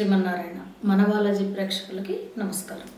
శ్రీమన్నారాయణ మనబాలాజీ ప్రేక్షకులకి నమస్కారం.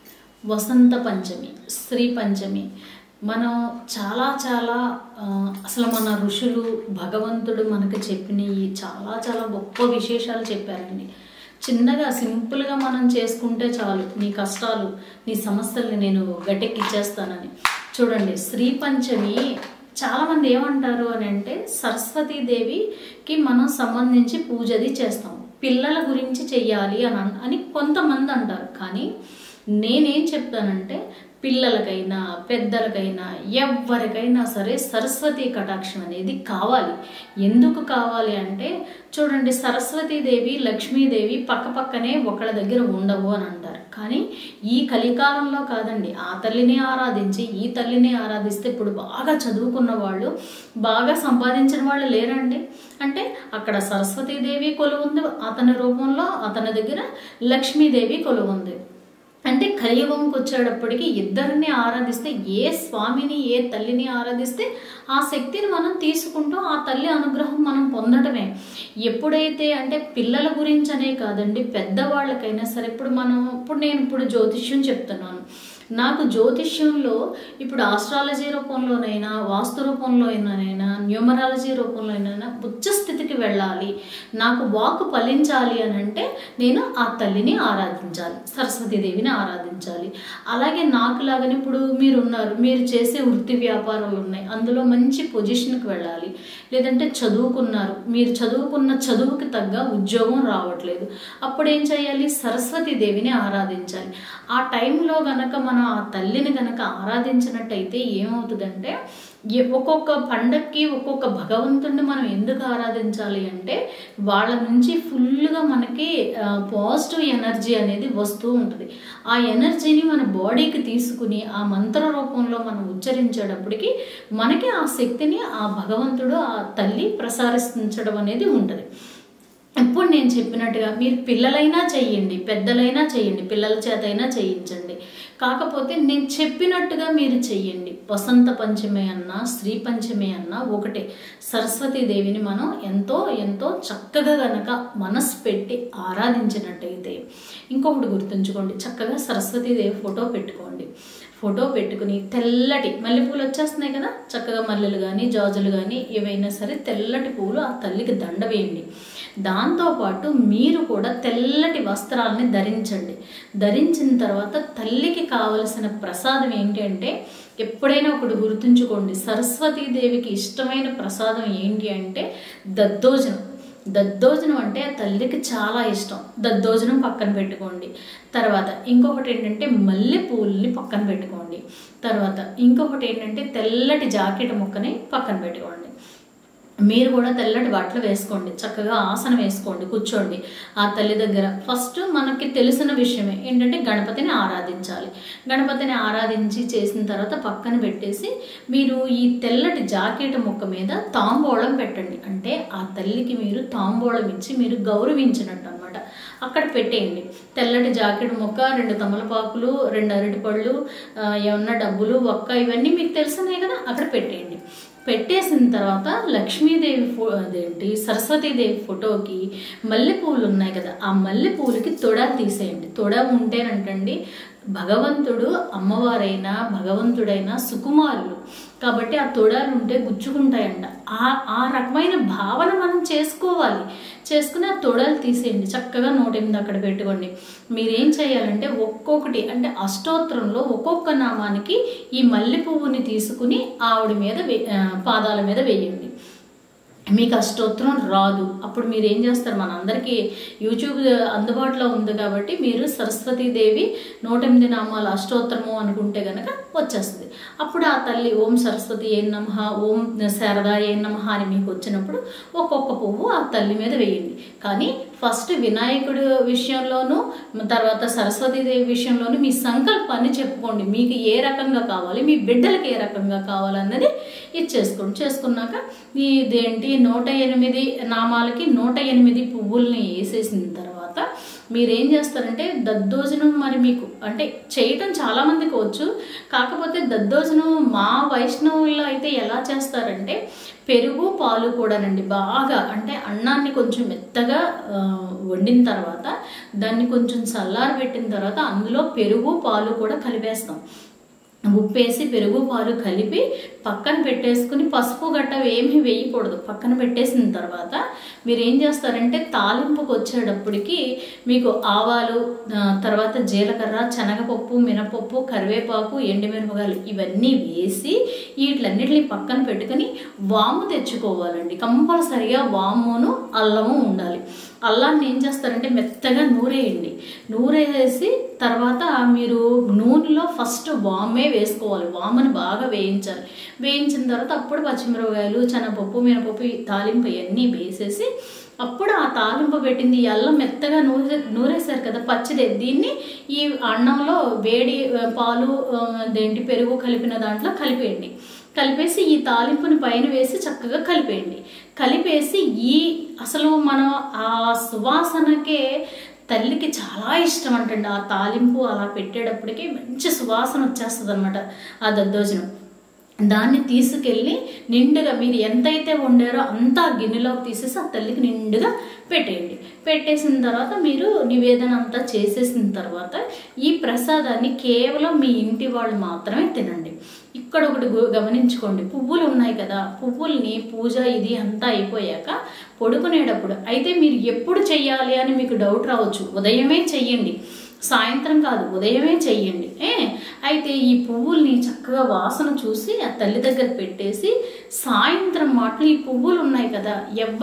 వసంత పంచమి, శ్రీ పంచమి మనం చాలా చాలా అసలు మన ఋషులు భగవంతుడు మనకు చెప్పినవి చాలా చాలా గొప్ప విశేషాలు చెప్పారండి. చిన్నగా సింపుల్గా మనం చేసుకుంటే చాలు, నీ కష్టాలు నీ సమస్యల్ని నేను గట్టెక్కిచ్చేస్తానని. చూడండి, శ్రీ పంచమి చాలామంది ఏమంటారు అని అంటే సరస్వతీదేవికి మనం సంబంధించి పూజది చేస్తాం, పిల్లల గురించి చెయ్యాలి అని కొంతమంది అంటారు. కానీ నేనేం చెప్తానంటే పిల్లలకైనా పెద్దలకైనా ఎవరికైనా సరే సరస్వతీ కటాక్షం అనేది కావాలి. ఎందుకు కావాలి అంటే చూడండి, సరస్వతీదేవి లక్ష్మీదేవి పక్కపక్కనే ఒకళ్ళ దగ్గర ఉండవు అని అంటారు. కానీ ఈ కలికాలంలో కాదండి, ఆ తల్లిని ఆరాధించి ఈ తల్లిని ఆరాధిస్తే ఇప్పుడు బాగా చదువుకున్న వాళ్ళు బాగా సంపాదించిన వాళ్ళు లేరండి. అంటే అక్కడ సరస్వతీదేవి కొలువుంది అతని రూపంలో, అతని దగ్గర లక్ష్మీదేవి కొలువుంది. అంటే కలియుగంకి వచ్చేటప్పటికి ఇద్దరిని ఆరాధిస్తే, ఏ స్వామిని ఏ తల్లిని ఆరాధిస్తే ఆ శక్తిని మనం తీసుకుంటూ ఆ తల్లి అనుగ్రహం మనం పొందటమే. ఎప్పుడైతే అంటే పిల్లల గురించి అనే కాదండి, పెద్దవాళ్ళకైనా సరే. ఇప్పుడు నేను జ్యోతిష్యం చెప్తున్నాను. నాకు జ్యోతిష్యంలో ఇప్పుడు ఆస్ట్రాలజీ రూపంలోనైనా వాస్తు రూపంలోనైనా న్యూమరాలజీ రూపంలోనైనా ఉచ్చ స్థితికి వెళ్ళాలి, నాకు వాక్కు ఫలించాలి అని అంటే నేను ఆ తల్లిని ఆరాధించాలి, సరస్వతీదేవిని ఆరాధించాలి. అలాగే నాకులాగానే ఇప్పుడు మీరున్నారు, మీరు చేసే వృత్తి వ్యాపారాలు ఉన్నాయి, అందులో మంచి పొజిషన్కి వెళ్ళాలి. లేదంటే చదువుకున్నారు, మీరు చదువుకున్న చదువుకి తగ్గ ఉద్యోగం రావట్లేదు, అప్పుడు ఏం చేయాలి? సరస్వతీదేవిని ఆరాధించాలి. ఆ టైంలో గనక మనం ఆ తల్లిని గనక ఆరాధించినట్టయితే ఏమవుతుందంటే, ఒక్కొక్క పండక్కి ఒక్కొక్క భగవంతుడిని మనం ఎందుకు ఆరాధించాలి అంటే వాళ్ళ నుంచి ఫుల్గా మనకి పాజిటివ్ ఎనర్జీ అనేది వస్తూ ఉంటుంది. ఆ ఎనర్జీని మన బాడీకి తీసుకుని ఆ మంత్ర రూపంలో మనం ఉచ్చరించేటప్పటికి మనకి ఆ శక్తిని ఆ భగవంతుడు ఆ తల్లి ప్రసారించడం అనేది ఉంటుంది. ఇప్పుడు నేను చెప్పినట్టుగా మీరు పిల్లలైనా చెయ్యండి, పెద్దలైనా చెయ్యండి, పిల్లల చేత అయినా చేయించండి. కాకపోతే నేను చెప్పినట్టుగా మీరు చెయ్యండి. వసంత పంచమి అన్నా శ్రీ పంచమి అన్నా ఒకటే. సరస్వతీదేవిని మనం ఎంతో ఎంతో చక్కగా గనక మనసు పెట్టి ఆరాధించినట్టయితే, ఇంకొకటి గుర్తుంచుకోండి, చక్కగా సరస్వతీదేవి ఫోటో పెట్టుకోండి. ఫోటో పెట్టుకుని తెల్లటి మల్లెపూలు వచ్చేస్తున్నాయి కదా, చక్కగా మల్లెలు కానీ జాజులు కానీ ఏవైనా సరే తెల్లటి పూలు ఆ తల్లికి దండ వేయండి. దాంతోపాటు మీరు కూడా తెల్లటి వస్త్రాలని ధరించండి. ధరించిన తర్వాత తల్లికి కావలసిన ప్రసాదం ఏంటి అంటే, ఎప్పుడైనా ఒకటి గుర్తుంచుకోండి, సరస్వతీదేవికి ఇష్టమైన ప్రసాదం ఏంటి అంటే దద్దోజనం. దద్దోజనం అంటే తల్లికి చాలా ఇష్టం. దద్దోజనం పక్కన పెట్టుకోండి. తర్వాత ఇంకొకటి ఏంటంటే మల్లెపూలని పక్కన పెట్టుకోండి. తర్వాత ఇంకొకటి ఏంటంటే తెల్లటి జాకెట్ ముక్కని పక్కన పెట్టుకోండి. మీరు కూడా తెల్లటి బట్టలు వేసుకోండి, చక్కగా ఆసనం వేసుకోండి, కూర్చోండి ఆ తల్లి దగ్గర. ఫస్ట్ మనకి తెలిసిన విషయమే ఏంటంటే గణపతిని ఆరాధించాలి. గణపతిని ఆరాధించి చేసిన తర్వాత పక్కన పెట్టేసి మీరు ఈ తెల్లటి జాకెట్ ముక్క మీద తాంబూలం పెట్టండి. అంటే ఆ తల్లికి మీరు తాంబూలం ఇచ్చి మీరు గౌరవించినట్టు అనమాట. అక్కడ పెట్టేయండి. తెల్లటి జాకెట్ ముక్క, 2 తమలపాకులు, 2 అరటిపళ్ళు, ఏమన్నా డబ్బులు, ఒక్క, ఇవన్నీ మీకు తెలిసినాయి కదా, అక్కడ పెట్టేయండి. పెట్టేసిన తర్వాత లక్ష్మీదేవి సరస్వతీదేవి ఫోటోకి మల్లెపూలు ఉన్నాయి కదా, ఆ మల్లెపూలకి తొడాలు తీసేయండి. తొడ ఉంటేనంటండి భగవంతుడు అమ్మవారైనా భగవంతుడైనా సుకుమారులు కాబట్టి ఆ తొడాలు ఉంటే గుచ్చుకుంటాయంట. ఆ రకమైన భావన మనం చేసుకోవాలి. చేసుకుని ఆ తొడాలు తీసేయండి, చక్కగా 108 అక్కడ పెట్టుకోండి. మీరేం చేయాలంటే ఒక్కొక్కటి అంటే అష్టోత్తరంలో ఒక్కొక్క నామానికి ఈ మల్లె పువ్వుని తీసుకుని ఆవిడ మీద పాదాల మీద వేయండి. మీకు అష్టోత్తరం రాదు, అప్పుడు మీరు ఏం చేస్తారు, మనందరికీ యూట్యూబ్ అందుబాటులో ఉంది కాబట్టి మీరు సరస్వతీదేవి 108 నామాల అష్టోత్తరము అనుకుంటే కనుక వచ్చేస్తుంది. అప్పుడు ఆ తల్లి ఓం సరస్వతి ఏ నమః, ఓం శారదా ఏ నమః అని మీకు వచ్చినప్పుడు ఒక్కొక్క పువ్వు ఆ తల్లి మీద వేయండి. కానీ ఫస్ట్ వినాయకుడి విషయంలోనూ తర్వాత సరస్వతీదేవి విషయంలోనూ మీ సంకల్పాన్ని చెప్పుకోండి. మీకు ఏ రకంగా కావాలి, మీ బిడ్డలకి ఏ రకంగా కావాలన్నది ఇచ్చేసుకోండి. చేసుకున్నాక ఇదేంటి 108 నామాలకి 108 పువ్వుల్ని వేసేసిన తర్వాత మీరేం చేస్తారంటే దద్దోజనం, మరి మీకు అంటే చేయటం చాలామందికి వచ్చు, కాకపోతే దద్దోజనం మా వైష్ణవుల్లో అయితే ఎలా చేస్తారంటే పెరుగు పాలు కూడానండి బాగా అంటే అన్నాన్ని కొంచెం మెత్తగా వండిన తర్వాత దాన్ని కొంచెం చల్లారబెట్టిన తర్వాత అందులో పెరుగు పాలు కూడా కలిపేస్తాం. ఉప్పేసి పెరుగు పాలు కలిపి పక్కన పెట్టేసుకుని పసుపు గట్ట ఏమీ వేయకూడదు. పక్కన పెట్టేసిన తర్వాత మీరు ఏం చేస్తారంటే తాలింపుకు వచ్చేటప్పటికి మీకు ఆవాలు, తర్వాత జీలకర్ర, శనగపప్పు, మినపప్పు, కరివేపాకు, ఎండుమిరపకాయలు ఇవన్నీ వేసి వీటిలన్నిటిని పక్కన పెట్టుకుని వాము తెచ్చుకోవాలండి. కంపల్సరిగా వామును అల్లము ఉండాలి. అల్లాన్ని ఏం చేస్తారంటే మెత్తగా నూరేయండి. నూరేసి తర్వాత మీరు నూనెలో ఫస్ట్ వామే వేసుకోవాలి. వాముని బాగా వేయించాలి. వేయించిన తర్వాత అప్పుడు పచ్చిమిరపకాయలు, శనగపప్పు, మినపప్పు, తాలింపు ఇవన్నీ వేసేసి అప్పుడు ఆ తాలింపు పెట్టింది ఈ అల్లం మెత్తగా నూరేసారు కదా పచ్చిదే, దీన్ని ఈ అన్నంలో వేడి పాలు పెరుగు కలిపిన దాంట్లో కలిపేయండి. కలిపేసి ఈ తాలింపుని పైన వేసి చక్కగా కలిపేయండి. కలిపేసి అసలు మనం ఆ సువాసనకే తల్లికి చాలా ఇష్టం అంటండి. ఆ తాలింపు అలా పెట్టేటప్పటికి మంచి సువాసన వచ్చేస్తుంది అనమాట ఆ దద్దోజనం. దాన్ని తీసుకెళ్ళి నిండుగా మీరు ఎంతైతే వండారో అంతా గిన్నెలోకి తీసేసి ఆ తల్లికి నిండుగా పెట్టేయండి. పెట్టేసిన తర్వాత మీరు నివేదన అంతా చేసేసిన తర్వాత ఈ ప్రసాదాన్ని కేవలం మీ ఇంటి వాళ్ళు మాత్రమే తినండి. ఇక్కడ ఒకటి గమనించుకోండి, పువ్వులు ఉన్నాయి కదా, పువ్వుల్ని పూజ ఇది అంతా అయిపోయాక పడుకునేటప్పుడు అయితే మీరు ఎప్పుడు చెయ్యాలి అని మీకు డౌట్ రావచ్చు. ఉదయమే చెయ్యండి, సాయంత్రం కాదు, ఉదయమే చెయ్యండి. అయితే ఈ పువ్వుల్ని చక్కగా వాసన చూసి ఆ తల్లి దగ్గర పెట్టేసి సాయంత్రం మాటలు ఈ పువ్వులు ఉన్నాయి కదా,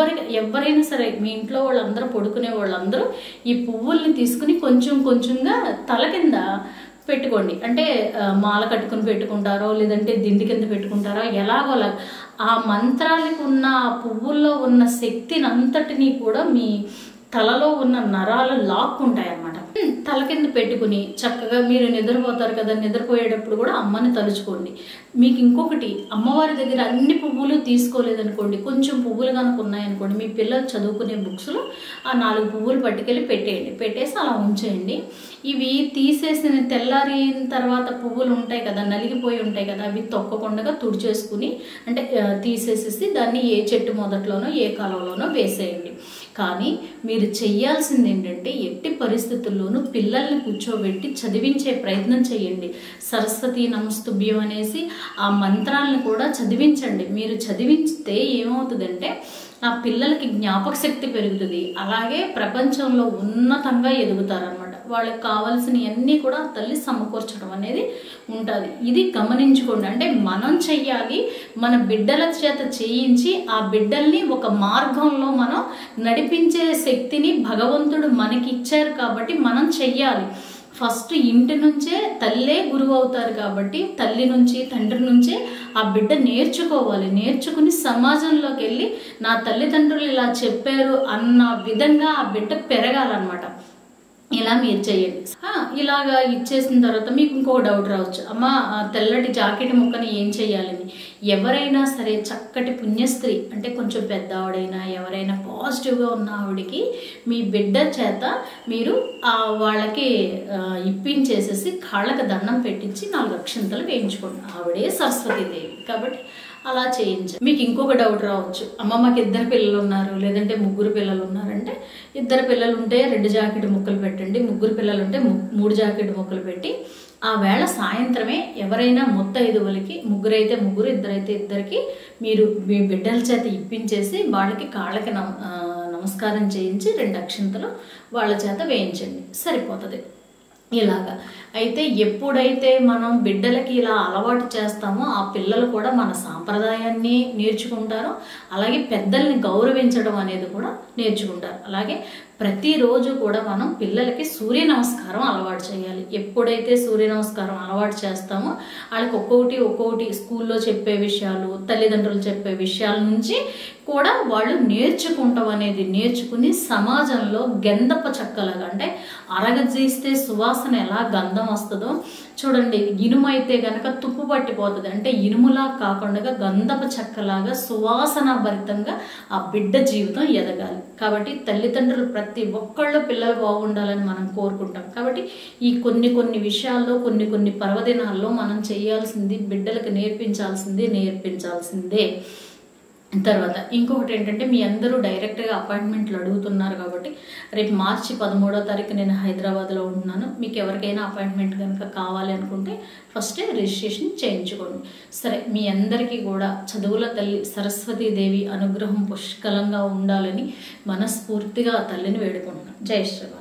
ఎవరైనా సరే మీ ఇంట్లో వాళ్ళందరూ పడుకునే వాళ్ళందరూ ఈ పువ్వుల్ని తీసుకుని కొంచెం కొంచెంగా తల కింద పెట్టుకోండి. అంటే మాల కట్టుకుని పెట్టుకుంటారో లేదంటే దిండి కింద పెట్టుకుంటారో ఎలాగోలా ఆ మంత్రాలకు ఉన్న పువ్వుల్లో ఉన్న శక్తిని అంతటినీ కూడా మీ తలలో ఉన్న నరాలు లాక్కుంటాయి అన్నమాట. తల కింద పెట్టుకుని చక్కగా మీరు నిద్రపోతారు కదా, నిద్రపోయేటప్పుడు కూడా అమ్మని తలుచుకోండి. మీకు ఇంకొకటి, అమ్మవారి దగ్గర అన్ని పువ్వులు తీసుకోలేదనుకోండి, కొంచెం పువ్వులు కనుక ఉన్నాయనుకోండి, మీ పిల్లలు చదువుకునే బుక్స్లో ఆ 4 పువ్వులు పట్టుకెళ్ళి పెట్టేయండి. పెట్టేసి అలా ఉంచేయండి. ఇవి తీసేసిన తెల్లారిన తర్వాత పువ్వులు ఉంటాయి కదా, నలిగిపోయి ఉంటాయి కదా, అవి తొక్కకుండా తుడిచేసుకుని అంటే తీసేసేసి దాన్ని ఏ చెట్టు మొదట్లోనో ఏ కాలంలోనో వేసేయండి. కానీ మీరు చెయ్యాల్సింది ఏంటంటే ఎట్టి పరిస్థితుల్లోనూ పిల్లల్ని కూర్చోబెట్టి చదివించే ప్రయత్నం చేయండి. సరస్వతి నమస్తుభ్యం అనేసి ఆ మంత్రాలను కూడా చదివించండి. మీరు చదివించితే ఏమవుతుందంటే ఆ పిల్లలకి జ్ఞాపక శక్తి పెరుగుతుంది. అలాగే ప్రపంచంలో ఉన్నతంగా ఎదుగుతారనమాట. వాళ్ళకి కావాల్సినవన్నీ కూడా తల్లి సమకూర్చడం అనేది ఉంటుంది. ఇది గమనించుకోండి. అంటే మనం చెయ్యాలి, మన బిడ్డల చేత చేయించి ఆ బిడ్డల్ని ఒక మార్గంలో మనం నడిపించే శక్తిని భగవంతుడు మనకి ఇచ్చారు కాబట్టి మనం చెయ్యాలి. ఫస్ట్ ఇంటి నుంచే తల్లే గురువు అవుతారు కాబట్టి తల్లి నుంచి తండ్రి నుంచే ఆ బిడ్డ నేర్చుకోవాలి. నేర్చుకుని సమాజంలోకి వెళ్ళి నా తల్లిదండ్రులు ఇలా చెప్పారు అన్న విధంగా ఆ బిడ్డ పెరగాలన్నమాట. ఇలా మీరు చేయండి. ఇలాగా ఇచ్చేసిన తర్వాత మీకు ఇంకో డౌట్ రావచ్చు, అమ్మ తెల్లటి జాకెట్ ముక్కని ఏం చేయాలని. ఎవరైనా సరే చక్కటి పుణ్యస్త్రీ అంటే కొంచెం పెద్ద ఆవిడైనా ఎవరైనా పాజిటివ్గా ఉన్న ఆవిడికి మీ బిడ్డ చేత మీరు వాళ్ళకి ఇప్పించేసేసి కాళ్ళకి దండం పెట్టించి 4 అక్షంతలు వేయించుకోండి. ఆవిడే సరస్వతీదేవి కాబట్టి అలా చేయించండి. మీకు ఇంకొక డౌట్ రావచ్చు, అమ్మ మాకు 2 పిల్లలు ఉన్నారు లేదంటే 3 పిల్లలు ఉన్నారంటే 2 పిల్లలు ఉంటే 2 జాకెట్ ముక్కలు పెట్టండి, 3 పిల్లలు ఉంటే 3 జాకెట్ ముక్కలు పెట్టి ఆ వేళ సాయంత్రమే ఎవరైనా ముత్తైదువులకి 3 అయితే 3 2 అయితే 2కి మీరు మీ బిడ్డల చేత ఇప్పించేసి వాళ్ళకి కాళ్ళకి నమస్కారం చేయించి 2 అక్షంతలు వాళ్ళ చేత వేయించండి, సరిపోతుంది. ఇలాగా అయితే ఎప్పుడైతే మనం బిడ్డలకి ఇలా అలవాటు చేస్తామో ఆ పిల్లలు కూడా మన సాంప్రదాయాన్ని నేర్చుకుంటారు. అలాగే పెద్దల్ని గౌరవించడం అనేది కూడా నేర్చుకుంటారు. అలాగే ప్రతిరోజు కూడా మనం పిల్లలకి సూర్య నమస్కారం అలవాటు చేయాలి. ఎప్పుడైతే సూర్య నమస్కారం అలవాటు చేస్తామో వాళ్ళకి ఒక్కొక్కటి స్కూల్లో చెప్పే విషయాలు, తల్లిదండ్రులు చెప్పే విషయాల నుంచి కూడా వాళ్ళు నేర్చుకుంటాం అనేది నేర్చుకుని సమాజంలో గంధప చెక్కలాగా అంటే అరగజీస్తే సువాసన ఎలా గంధం వస్తుందో చూడండి, ఇనుము అయితే గనక తుప్పు పట్టిపోతుంది. అంటే ఇనుములా కాకుండా గంధప చెక్కలాగా సువాసన భరితంగా ఆ బిడ్డ జీవితం ఎదగాలి. కాబట్టి తల్లిదండ్రులు ప్రతి ఒక్కళ్ళు పిల్లలు బాగుండాలని మనం కోరుకుంటాం. కాబట్టి ఈ కొన్ని విషయాల్లో కొన్ని పర్వదినాల్లో మనం చేయాల్సింది బిడ్డలకు నేర్పించాల్సిందే. తర్వాత ఇంకొకటి ఏంటంటే మీ అందరూ డైరెక్ట్గా అపాయింట్మెంట్లు అడుగుతున్నారు కాబట్టి రేపు మార్చి 13వ తారీఖు నేను హైదరాబాద్లో ఉంటున్నాను. మీకు ఎవరికైనా అపాయింట్మెంట్ కనుక కావాలి అనుకుంటే ఫస్టే రిజిస్ట్రేషన్ చేయించుకోండి. సరే, మీ అందరికీ కూడా చదువుల తల్లి సరస్వతీదేవి అనుగ్రహం పుష్కలంగా ఉండాలని మనస్ఫూర్తిగా తల్లిని వేడుకుంటున్నాను. జై శ్రీరామ్.